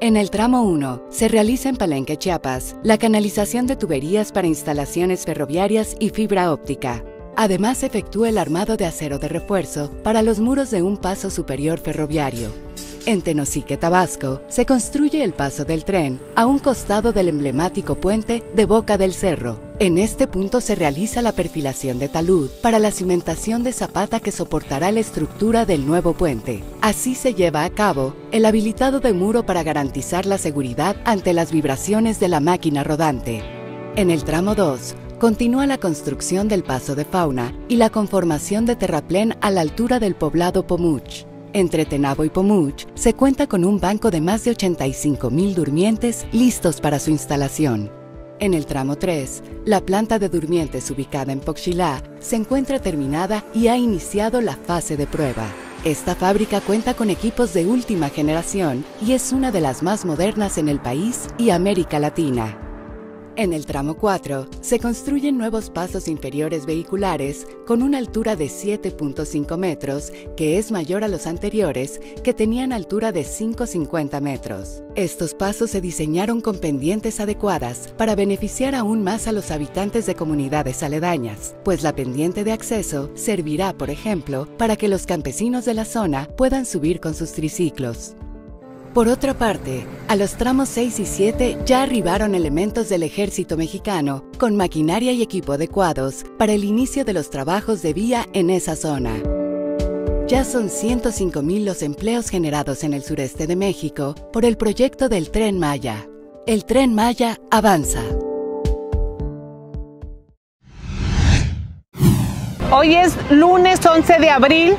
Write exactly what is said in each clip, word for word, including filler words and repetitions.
En el tramo uno, se realiza en Palenque, Chiapas, la canalización de tuberías para instalaciones ferroviarias y fibra óptica. Además, se efectúa el armado de acero de refuerzo para los muros de un paso superior ferroviario. En Tenosique, Tabasco, se construye el paso del tren a un costado del emblemático puente de Boca del Cerro. En este punto se realiza la perfilación de talud para la cimentación de zapata que soportará la estructura del nuevo puente. Así se lleva a cabo el habilitado de muro para garantizar la seguridad ante las vibraciones de la máquina rodante. En el tramo dos, continúa la construcción del paso de fauna y la conformación de terraplén a la altura del poblado Pomuch. Entre Tenabo y Pomuch se cuenta con un banco de más de ochenta y cinco mil durmientes listos para su instalación. En el tramo tres, la planta de durmientes ubicada en Poxilá se encuentra terminada y ha iniciado la fase de prueba. Esta fábrica cuenta con equipos de última generación y es una de las más modernas en el país y América Latina. En el tramo cuatro, se construyen nuevos pasos inferiores vehiculares con una altura de siete punto cinco metros, que es mayor a los anteriores, que tenían altura de cinco punto cincuenta metros. Estos pasos se diseñaron con pendientes adecuadas para beneficiar aún más a los habitantes de comunidades aledañas, pues la pendiente de acceso servirá, por ejemplo, para que los campesinos de la zona puedan subir con sus triciclos. Por otra parte, a los tramos seis y siete ya arribaron elementos del Ejército Mexicano con maquinaria y equipo adecuados para el inicio de los trabajos de vía en esa zona. Ya son ciento cinco mil los empleos generados en el sureste de México por el proyecto del Tren Maya. El Tren Maya avanza. Hoy es lunes once de abril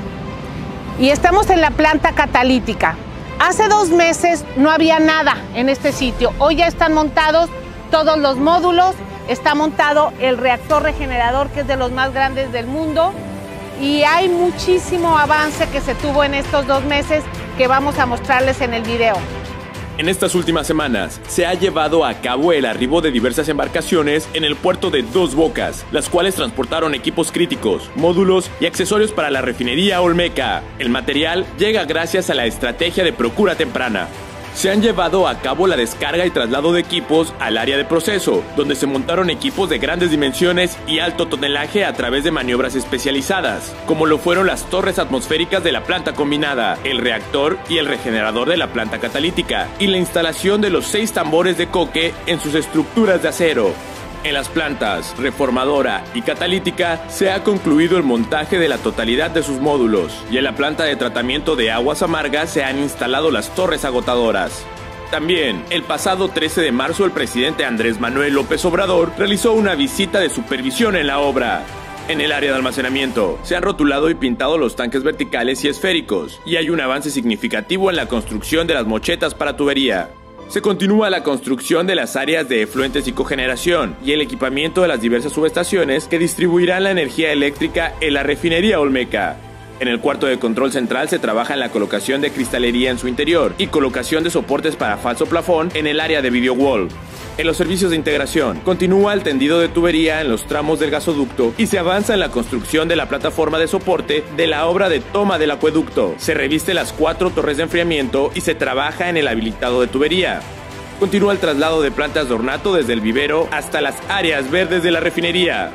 y estamos en la planta catalítica. Hace dos meses no había nada en este sitio. Hoy ya están montados todos los módulos, está montado el reactor regenerador, que es de los más grandes del mundo, y hay muchísimo avance que se tuvo en estos dos meses que vamos a mostrarles en el video. En estas últimas semanas se ha llevado a cabo el arribo de diversas embarcaciones en el puerto de Dos Bocas, las cuales transportaron equipos críticos, módulos y accesorios para la refinería Olmeca. El material llega gracias a la estrategia de procura temprana. Se han llevado a cabo la descarga y traslado de equipos al área de proceso, donde se montaron equipos de grandes dimensiones y alto tonelaje a través de maniobras especializadas, como lo fueron las torres atmosféricas de la planta combinada, el reactor y el regenerador de la planta catalítica, y la instalación de los seis tambores de coque en sus estructuras de acero. En las plantas reformadora y catalítica se ha concluido el montaje de la totalidad de sus módulos, y en la planta de tratamiento de aguas amargas se han instalado las torres agotadoras. También, el pasado trece de marzo, el presidente Andrés Manuel López Obrador realizó una visita de supervisión en la obra. En el área de almacenamiento, se han rotulado y pintado los tanques verticales y esféricos, y hay un avance significativo en la construcción de las mochetas para tubería. Se continúa la construcción de las áreas de efluentes y cogeneración y el equipamiento de las diversas subestaciones que distribuirán la energía eléctrica en la refinería Olmeca. En el cuarto de control central se trabaja en la colocación de cristalería en su interior y colocación de soportes para falso plafón en el área de video wall. En los servicios de integración, continúa el tendido de tubería en los tramos del gasoducto y se avanza en la construcción de la plataforma de soporte de la obra de toma del acueducto. Se reviste las cuatro torres de enfriamiento y se trabaja en el habilitado de tubería. Continúa el traslado de plantas de ornato desde el vivero hasta las áreas verdes de la refinería.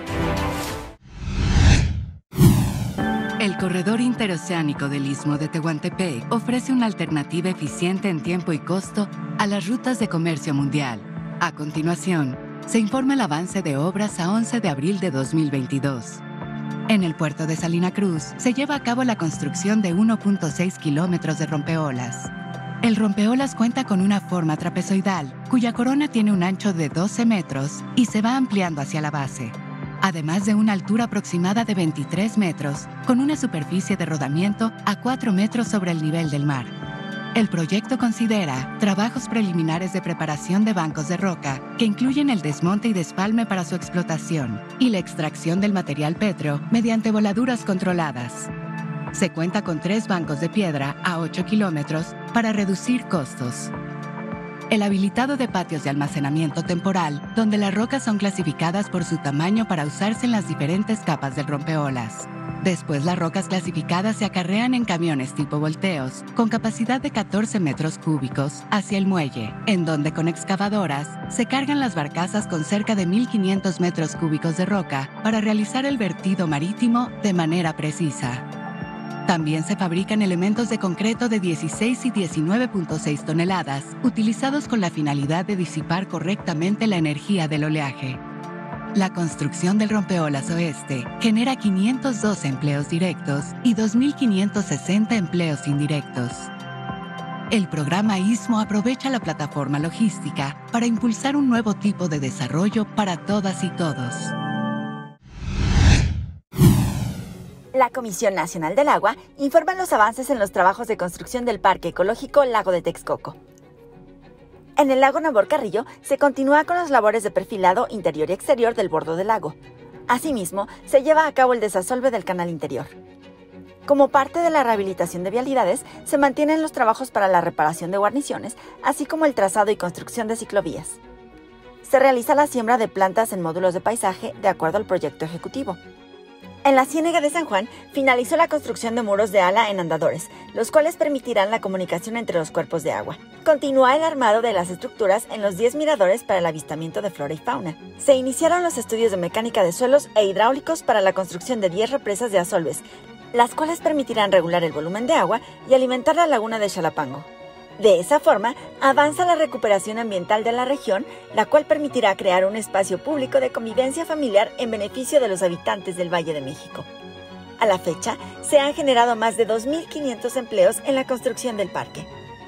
El corredor interoceánico del Istmo de Tehuantepec ofrece una alternativa eficiente en tiempo y costo a las rutas de comercio mundial. A continuación, se informa el avance de obras a once de abril de dos mil veintidós. En el puerto de Salina Cruz se lleva a cabo la construcción de uno punto seis kilómetros de rompeolas. El rompeolas cuenta con una forma trapezoidal, cuya corona tiene un ancho de doce metros y se va ampliando hacia la base, además de una altura aproximada de veintitrés metros, con una superficie de rodamiento a cuatro metros sobre el nivel del mar. El proyecto considera trabajos preliminares de preparación de bancos de roca que incluyen el desmonte y despalme para su explotación y la extracción del material pétreo mediante voladuras controladas. Se cuenta con tres bancos de piedra a ocho kilómetros para reducir costos. El habilitado de patios de almacenamiento temporal, donde las rocas son clasificadas por su tamaño para usarse en las diferentes capas del rompeolas. Después las rocas clasificadas se acarrean en camiones tipo volteos, con capacidad de catorce metros cúbicos, hacia el muelle, en donde con excavadoras se cargan las barcazas con cerca de mil quinientos metros cúbicos de roca para realizar el vertido marítimo de manera precisa. También se fabrican elementos de concreto de dieciséis y diecinueve punto seis toneladas, utilizados con la finalidad de disipar correctamente la energía del oleaje. La construcción del rompeolas oeste genera quinientos doce empleos directos y dos mil quinientos sesenta empleos indirectos. El programa Istmo aprovecha la plataforma logística para impulsar un nuevo tipo de desarrollo para todas y todos. La Comisión Nacional del Agua informa los avances en los trabajos de construcción del Parque Ecológico Lago de Texcoco. En el lago Nabor Carrillo se continúa con las labores de perfilado interior y exterior del borde del lago. Asimismo, se lleva a cabo el desasolve del canal interior. Como parte de la rehabilitación de vialidades, se mantienen los trabajos para la reparación de guarniciones, así como el trazado y construcción de ciclovías. Se realiza la siembra de plantas en módulos de paisaje de acuerdo al proyecto ejecutivo. En la Ciénega de San Juan finalizó la construcción de muros de ala en andadores, los cuales permitirán la comunicación entre los cuerpos de agua. Continúa el armado de las estructuras en los diez miradores para el avistamiento de flora y fauna. Se iniciaron los estudios de mecánica de suelos e hidráulicos para la construcción de diez represas de asolves, las cuales permitirán regular el volumen de agua y alimentar la laguna de Xalapango. De esa forma, avanza la recuperación ambiental de la región, la cual permitirá crear un espacio público de convivencia familiar en beneficio de los habitantes del Valle de México. A la fecha, se han generado más de dos mil quinientos empleos en la construcción del parque.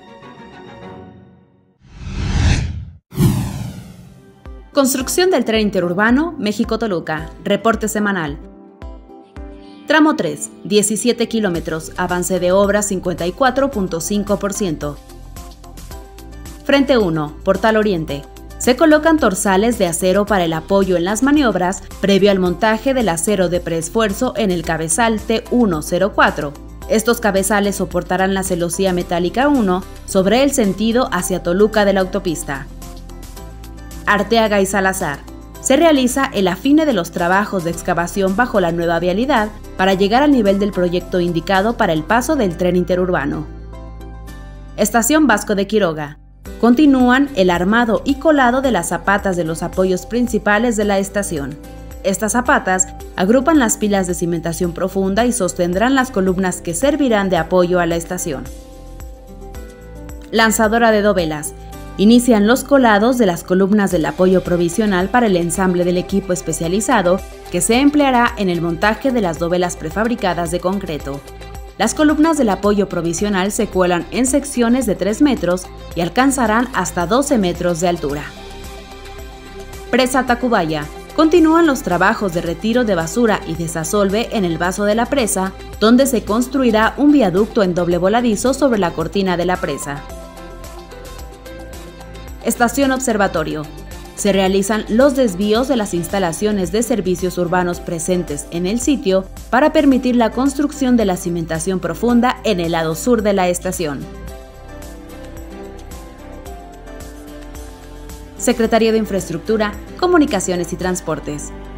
Construcción del tren interurbano México-Toluca. Reporte semanal. Tramo tres, diecisiete kilómetros, avance de obra cincuenta y cuatro punto cinco por ciento. Frente uno, Portal Oriente. Se colocan torsales de acero para el apoyo en las maniobras previo al montaje del acero de preesfuerzo en el cabezal T ciento cuatro. Estos cabezales soportarán la celosía metálica uno sobre el sentido hacia Toluca de la autopista. Arteaga y Salazar. Se realiza el afine de los trabajos de excavación bajo la nueva vialidad para llegar al nivel del proyecto indicado para el paso del tren interurbano. Estación Vasco de Quiroga. Continúan el armado y colado de las zapatas de los apoyos principales de la estación. Estas zapatas agrupan las pilas de cimentación profunda y sostendrán las columnas que servirán de apoyo a la estación. Lanzadora de dovelas. Inician los colados de las columnas del apoyo provisional para el ensamble del equipo especializado que se empleará en el montaje de las dovelas prefabricadas de concreto. Las columnas del apoyo provisional se cuelan en secciones de tres metros y alcanzarán hasta doce metros de altura. Presa Tacubaya. Continúan los trabajos de retiro de basura y desasolve en el vaso de la presa, donde se construirá un viaducto en doble voladizo sobre la cortina de la presa. Estación Observatorio. Se realizan los desvíos de las instalaciones de servicios urbanos presentes en el sitio para permitir la construcción de la cimentación profunda en el lado sur de la estación. Secretaría de Infraestructura, Comunicaciones y Transportes.